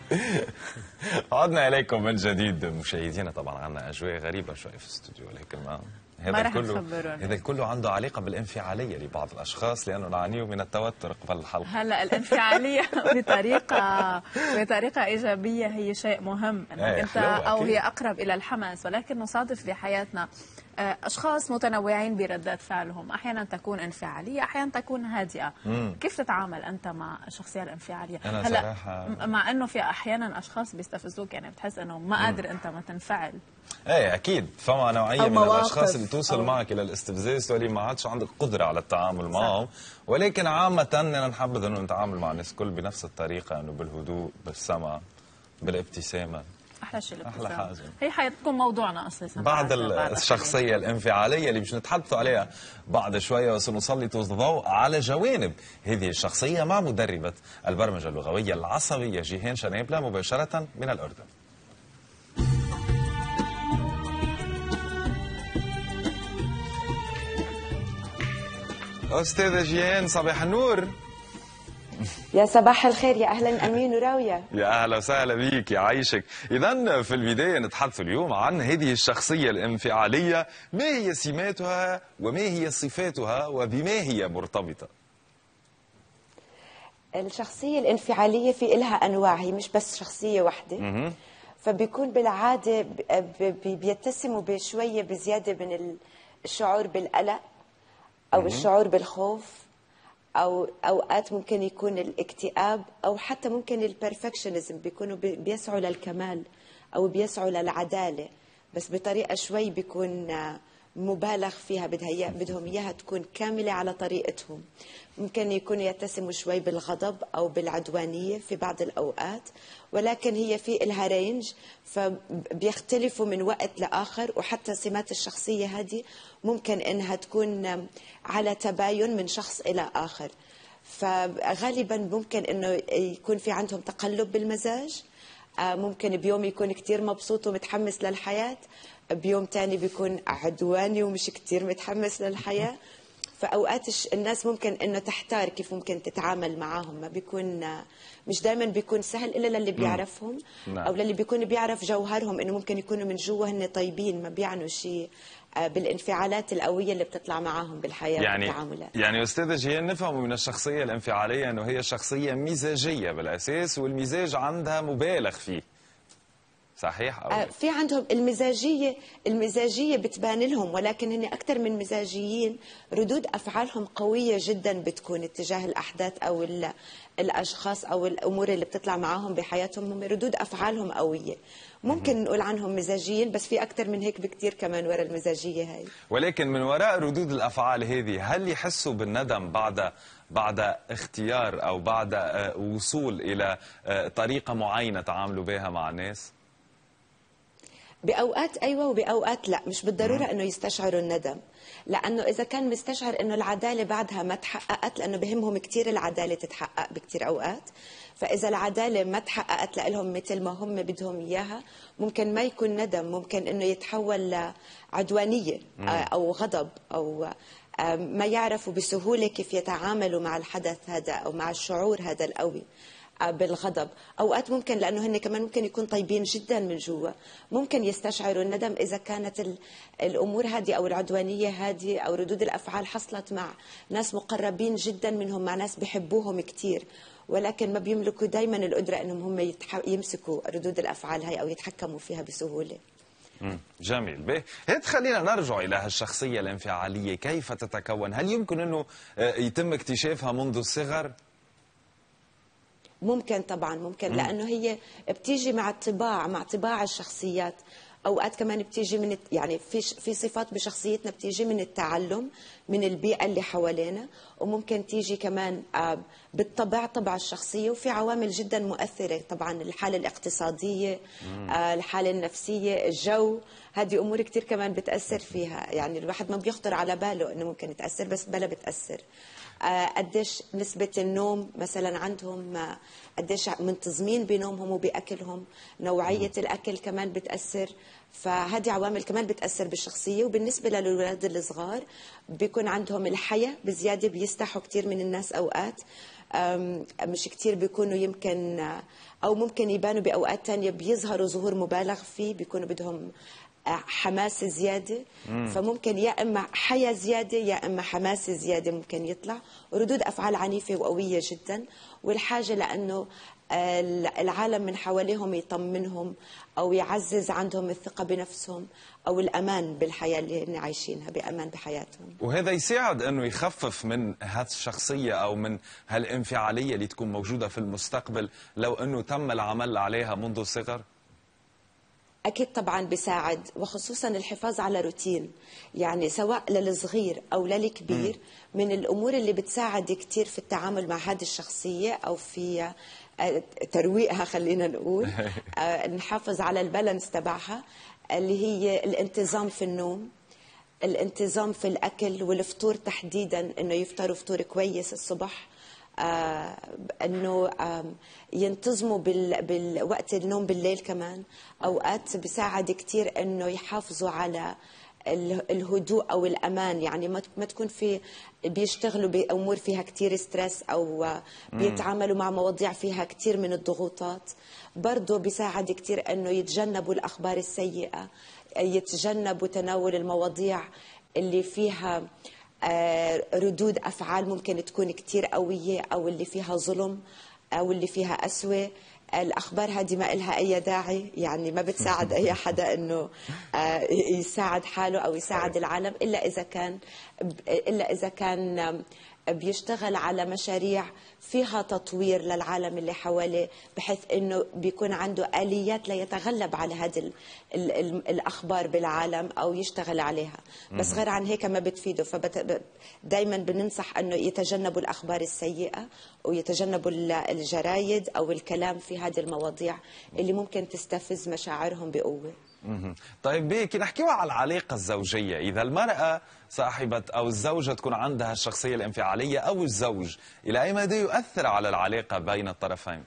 عدنا إليكم من جديد مشاهدينا. طبعا عندنا أجواء غريبة شوي في الاستوديو، ولكن هذا الكل عنده علاقة بالانفعالية لبعض الأشخاص، لأنه نعانيه من التوتر قبل الحلقة. هلا الانفعالية بطريقة إيجابية هي شيء مهم، أنك أنت أو هي أقرب إلى الحماس، ولكن نصادف بحياتنا أشخاص متنوعين بردات فعلهم، أحيانا تكون انفعالية، أحيانا تكون هادئة. كيف تتعامل أنت مع الشخصية الانفعالية؟ أنا صراحة مع أنه في أحيانا أشخاص بيستفزوك، يعني بتحس أنه ما قادر أنت ما تنفعل. ايه اكيد، فما نوعيه من الاشخاص اللي توصل معك الى الاستفزاز واللي ما عادش عندك قدره على التعامل معهم، ولكن عامه انا نحبذ انه نتعامل مع الناس الكل بنفس الطريقه، انه بالهدوء، بالسمع، بالابتسامه. احلى شيء الابتسامه. احلى حاجه. هي حتكون موضوعنا اساسا بعد الشخصيه الانفعاليه اللي باش نتحدثوا عليها بعد شويه، وسنسلط الضوء على جوانب هذه الشخصيه مع مدربه البرمجه اللغويه العصبيه جيهان شنابله مباشره من الاردن. أستاذة جيهان، صباح النور. يا صباح الخير، يا أهلا أمين وراوية. يا أهلا وسهلا بيك، يعيشك. إذا في البداية نتحدث اليوم عن هذه الشخصية الانفعالية، ما هي سماتها وما هي صفاتها وبما هي مرتبطة؟ الشخصية الانفعالية في إلها أنواع، هي مش بس شخصية واحدة. فبيكون بالعادة بيتسموا بشوية بزيادة من الشعور بالقلق أو الشعور بالخوف، أو أوقات ممكن يكون الاكتئاب، أو حتى ممكن البرفكشنزم، بيكونوا بيسعوا للكمال أو بيسعوا للعدالة، بس بطريقة شوي بيكون مبالغ فيها، بدهم إياها تكون كاملة على طريقتهم. ممكن يكونوا يتسموا شوي بالغضب أو بالعدوانية في بعض الأوقات، ولكن هي في إلها رينج، فبيختلفوا من وقت لآخر. وحتى سمات الشخصية هذه ممكن إنها تكون على تباين من شخص إلى آخر. فغالبا ممكن إنه يكون في عندهم تقلب بالمزاج، ممكن بيوم يكون كتير مبسوط ومتحمس للحياة، بيوم تاني بيكون عدواني ومش كتير متحمس للحياة. فأوقات الناس ممكن إنه تحتار كيف ممكن تتعامل معاهم، ما بيكون مش دائما بيكون سهل إلا للي بيعرفهم أو للي بيكون بيعرف جوهرهم، إنه ممكن يكونوا من جوا هن طيبين، ما بيعنوا شيء بالانفعالات القوية اللي بتطلع معاهم بالحياة والتعاملات. يعني أستاذة جيهان، نفهم من الشخصية الانفعالية أنه هي شخصية مزاجية بالأساس، والمزاج عندها مبالغ فيه، صحيح؟ أو في عندهم المزاجية بتبان لهم، ولكن هن أكثر من مزاجيين، ردود أفعالهم قوية جدا بتكون اتجاه الأحداث أو الأشخاص أو الأمور اللي بتطلع معاهم بحياتهم، هم ردود أفعالهم قوية. ممكن نقول عنهم مزاجيين، بس في أكثر من هيك بكتير كمان وراء المزاجية هاي. ولكن من وراء ردود الأفعال هذه، هل يحسوا بالندم بعد اختيار أو بعد وصول إلى طريقة معينة تعاملوا بها مع الناس؟ بأوقات أيوة وبأوقات لا، مش بالضرورة أنه يستشعروا الندم، لأنه إذا كان مستشعر أنه العدالة بعدها ما تحققت، لأنه بهمهم كتير العدالة تتحقق بكتير أوقات، فإذا العدالة ما تحققت لهم مثل ما هم بدهم إياها، ممكن ما يكون ندم، ممكن أنه يتحول لعدوانية أو غضب، أو ما يعرفوا بسهولة كيف يتعاملوا مع الحدث هذا أو مع الشعور هذا القوي بالغضب. أوقات ممكن لأنه هن كمان ممكن يكون طيبين جدا من جوا، ممكن يستشعروا الندم إذا كانت الأمور هذه أو العدوانية هذه أو ردود الأفعال حصلت مع ناس مقربين جدا منهم، مع ناس بيحبوهم كتير، ولكن ما بيملكوا دايما القدرة أنهم هم يمسكوا ردود الأفعال هاي أو يتحكموا فيها بسهولة. جميل. به هات خلينا نرجع إلى هالشخصية الانفعالية، كيف تتكون؟ هل يمكن أنه يتم اكتشافها منذ الصغر؟ ممكن طبعا، ممكن، لأنه هي بتيجي مع الطباع، مع طباع الشخصيات. أوقات كمان بتيجي من يعني في صفات بشخصيتنا بتيجي من التعلم، من البيئة اللي حوالينا، وممكن تيجي كمان بالطبع، طبع الشخصية. وفي عوامل جدا مؤثرة طبعا، الحالة الاقتصادية، الحالة النفسية، الجو، هذه أمور كتير كمان بتأثر فيها. يعني الواحد ما بيخطر على باله إنه ممكن تأثر، بس بلا بتأثر. قديش نسبة النوم مثلا عندهم، قديش منتظمين بنومهم وبأكلهم، نوعية الأكل كمان بتأثر. فهذه عوامل كمان بتأثر بالشخصية. وبالنسبة للأولاد الصغار بيكون عندهم الحياة بزيادة، بيستحوا كتير من الناس أوقات، مش كتير بيكونوا يمكن أو ممكن يبانوا بأوقات تانية بيظهروا ظهور مبالغ فيه، بيكونوا بدهم حماس زيادة. فممكن يا إما حياة زيادة يا إما حماس زيادة ممكن يطلع، وردود أفعال عنيفة وقوية جدا. والحاجة لأنه العالم من حواليهم يطمنهم أو يعزز عندهم الثقة بنفسهم أو الأمان بالحياة اللي هن عايشينها، بأمان بحياتهم. وهذا يساعد أنه يخفف من هالشخصية أو من هالانفعالية اللي تكون موجودة في المستقبل لو أنه تم العمل عليها منذ الصغر. أكيد طبعا بيساعد، وخصوصا الحفاظ على روتين، يعني سواء للصغير أو للكبير. من الأمور اللي بتساعد كتير في التعامل مع هذه الشخصية أو في ترويقها، خلينا نقول نحافظ على البالانس تبعها، اللي هي الانتظام في النوم، الانتظام في الأكل والفطور تحديدا، أنه يفطروا فطور كويس الصبح، أنه ينتظموا بالوقت النوم بالليل. كمان أوقات بيساعد كتير أنه يحافظوا على الهدوء أو الأمان، يعني ما تكون في بيشتغلوا بأمور فيها كتير ستريس أو بيتعاملوا مع مواضيع فيها كتير من الضغوطات. برضو بيساعد كتير أنه يتجنبوا الأخبار السيئة، يتجنبوا تناول المواضيع اللي فيها ردود أفعال ممكن تكون كتير قوية أو اللي فيها ظلم أو اللي فيها قسوة. الأخبار هذه ما إلها أي داعي، يعني ما بتساعد أي حدا إنه يساعد حاله أو يساعد العالم إلا إذا كان بيشتغل على مشاريع فيها تطوير للعالم اللي حواليه، بحيث انه بيكون عنده آليات ليتغلب على هذه الأخبار بالعالم أو يشتغل عليها. بس غير عن هيك ما بتفيده. فدايما بننصح انه يتجنبوا الأخبار السيئة ويتجنبوا الجرايد أو الكلام في هذه المواضيع اللي ممكن تستفز مشاعرهم بقوة. طيب بيكي نحكيوا على العلاقة الزوجية. إذا المرأة صاحبة أو الزوجة تكون عندها الشخصية الانفعالية أو الزوج، إلى أي مدى يؤثر على العلاقة بين الطرفين؟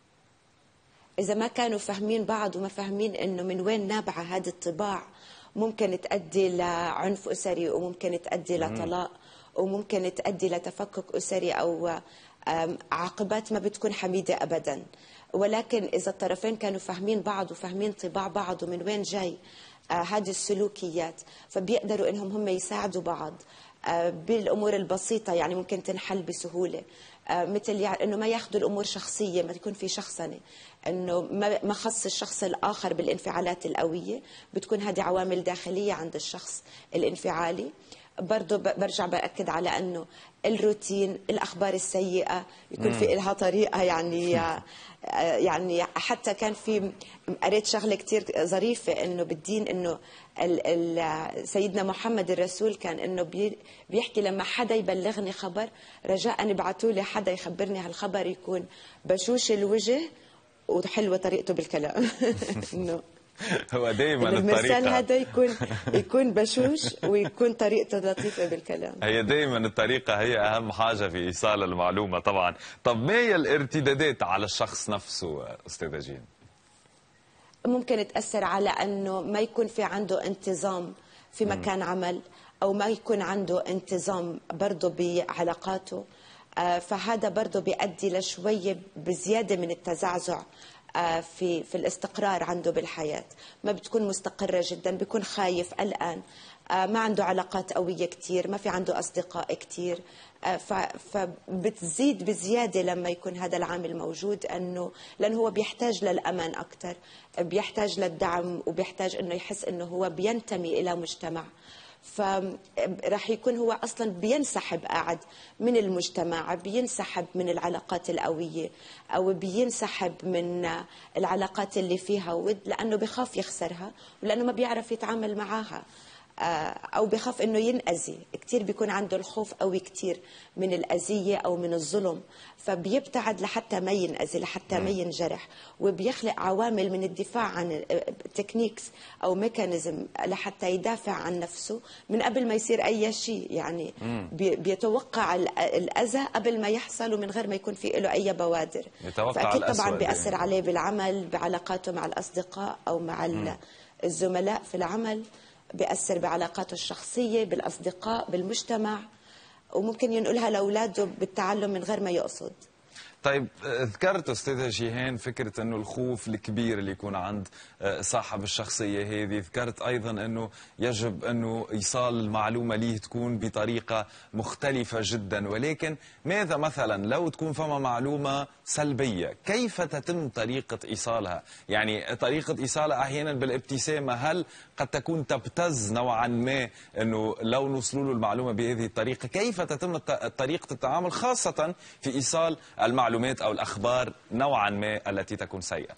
إذا ما كانوا فاهمين بعض وما فاهمين إنه من وين نابعة هذه الطباع، ممكن تؤدي لعنف أسري وممكن تؤدي لطلاق وممكن تؤدي لتفكك أسري أو عاقبات ما بتكون حميدة أبدا. ولكن إذا الطرفين كانوا فاهمين بعض وفاهمين طباع بعض ومن وين جاي هذه السلوكيات، فبيقدروا إنهم هم يساعدوا بعض بالأمور البسيطة، يعني ممكن تنحل بسهولة. مثل يعني إنه ما ياخذوا الأمور شخصية، ما تكون في شخصنة، إنه ما خص الشخص الآخر بالانفعالات القوية، بتكون هذه عوامل داخلية عند الشخص الانفعالي. برضو برجع بأكد على أنه الروتين، الأخبار السيئة يكون في إلها طريقة، يعني حتى كان في قريت شغلة كتير ظريفة إنه بالدين إنه سيدنا محمد الرسول كان إنه بيحكي لما حدا يبلغني خبر رجاء ابعتوا لي حدا يخبرني هالخبر يكون بشوش الوجه وحلوة طريقته بالكلام. إنه هو دائما المرسال هذا يكون بشوش ويكون طريقته لطيفة بالكلام. هي دائما الطريقة هي أهم حاجة في إيصال المعلومة طبعا. طب ما هي الارتدادات على الشخص نفسه أستاذة جين؟ ممكن تأثر على أنه ما يكون في عنده انتظام في مكان عمل، أو ما يكون عنده انتظام برضه بعلاقاته. فهذا برضه بيؤدي لشوية بزيادة من التزعزع في الاستقرار عنده بالحياة. ما بتكون مستقرة جدا، بيكون خايف قلقان، ما عنده علاقات قوية كتير، ما في عنده أصدقاء كتير. فبتزيد بزيادة لما يكون هذا العامل موجود، لأنه هو بيحتاج للأمان أكتر، بيحتاج للدعم، وبيحتاج أنه يحس أنه هو بينتمي إلى مجتمع. فرح يكون هو أصلا بينسحب قاعد من المجتمع، بينسحب من العلاقات القوية أو بينسحب من العلاقات اللي فيها ود، لأنه بخاف يخسرها ولأنه ما بيعرف يتعامل معها، أو بخاف أنه ينأذي كتير. بيكون عنده الخوف قوي كتير من الأذية أو من الظلم، فبيبتعد لحتى ما ينأذي، لحتى ما ينجرح، وبيخلق عوامل من الدفاع عن تكنيكس أو ميكانيزم لحتى يدافع عن نفسه من قبل ما يصير أي شيء. يعني بيتوقع الأذى قبل ما يحصل ومن غير ما يكون في له أي بوادر. فأكيد طبعا بيأثر عليه بالعمل، بعلاقاته مع الأصدقاء أو مع الزملاء في العمل، بيأثر بعلاقاته الشخصية، بالأصدقاء، بالمجتمع، وممكن ينقلها لأولاده بالتعلم من غير ما يقصد. طيب ذكرت استاذه جيهان فكره انه الخوف الكبير اللي يكون عند صاحب الشخصيه هذه، ذكرت ايضا انه يجب انه ايصال المعلومه ليه تكون بطريقه مختلفه جدا، ولكن ماذا مثلا لو تكون فما معلومه سلبيه، كيف تتم طريقه ايصالها؟ يعني طريقه ايصالها احيانا بالابتسامه، هل قد تكون تبتز نوعا ما انه لو نوصلوا له المعلومه بهذه الطريقه، كيف تتم طريقه التعامل خاصه في ايصال المعلومات أو الأخبار نوعا ما التي تكون سيئة؟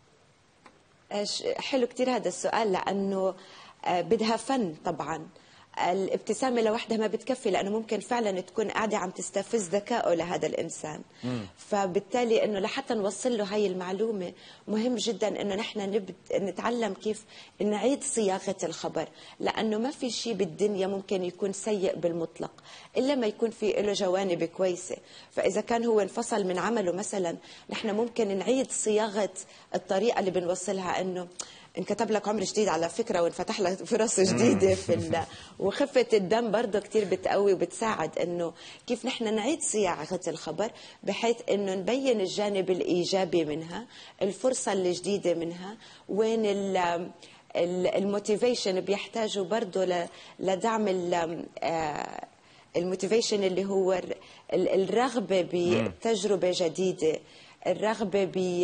حلو كتير هذا السؤال، لأنه بدها فن طبعا. الابتسامة لوحدها ما بتكفي، لأنه ممكن فعلا تكون قاعدة عم تستفز ذكائه لهذا الإنسان. فبالتالي أنه لحتى نوصل له هاي المعلومة مهم جدا أنه نحن نتعلم كيف نعيد صياغة الخبر، لأنه ما في شيء بالدنيا ممكن يكون سيء بالمطلق إلا ما يكون في له جوانب كويسة. فإذا كان هو انفصل من عمله مثلا، نحن ممكن نعيد صياغة الطريقة اللي بنوصلها، أنه انكتب لك عمر جديد على فكرة، وانفتح لك فرص جديدة وخفة الدم برضه كتير بتقوي وبتساعد انه كيف نحن نعيد صياغة الخبر بحيث انه نبين الجانب الايجابي منها، الفرصة الجديدة منها، وين الموتيفيشن بيحتاجوا برضه لدعم الموتيفيشن اللي هو الرغبة بتجربة جديدة، الرغبة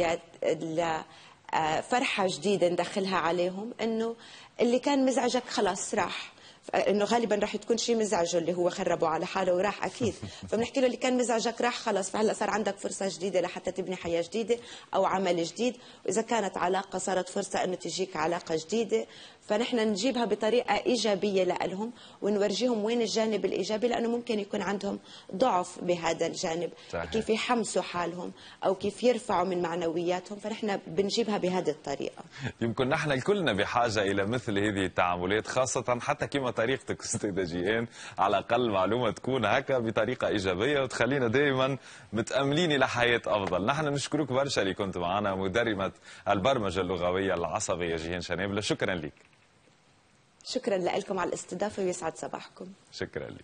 فرحة جديدة ندخلها عليهم، انه اللي كان مزعجك خلاص راح، انه غالبا راح تكون شيء مزعجه اللي هو خربه على حاله وراح اكيد، فبنحكي له اللي كان مزعجك راح خلاص، فهلا صار عندك فرصه جديده لحتى تبني حياه جديده او عمل جديد، واذا كانت علاقه صارت فرصه انه تجيك علاقه جديده، فنحن نجيبها بطريقه ايجابيه لهم ونورجيهم وين الجانب الايجابي، لانه ممكن يكون عندهم ضعف بهذا الجانب. صحيح. كيف يحمسوا حالهم او كيف يرفعوا من معنوياتهم، فنحن بنجيبها بهذه الطريقه. يمكن نحن كلنا بحاجه الى مثل هذه التعاملات، خاصه حتى كما طريقتك استاذه جيهان، على الاقل معلومه تكون هكا بطريقه ايجابيه وتخلينا دائما متاملين الى حياه افضل. نحن نشكرك برشا اللي كنت معنا، مدربه البرمجه اللغويه العصبيه جيهان شنابله، شكرا لك. شكرا لكم على الاستضافه ويسعد صباحكم. شكرا لك.